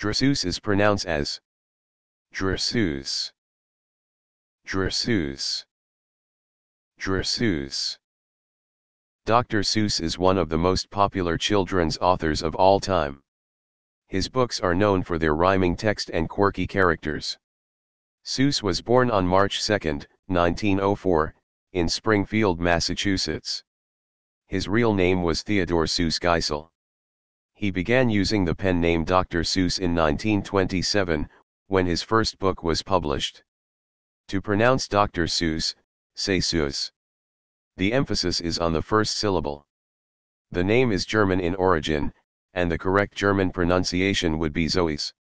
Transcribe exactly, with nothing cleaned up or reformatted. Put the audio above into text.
Seuss is pronounced as Seuss, Seuss, Seuss. Doctor Seuss is one of the most popular children's authors of all time. His books are known for their rhyming text and quirky characters. Seuss was born on March second, nineteen oh four, in Springfield, Massachusetts. His real name was Theodor Seuss Geisel. He began using the pen name Doctor Seuss in nineteen twenty-seven, when his first book was published. To pronounce Doctor Seuss, say sooss. The emphasis is on the first syllable. The name is German in origin, and the correct German pronunciation would be zoys.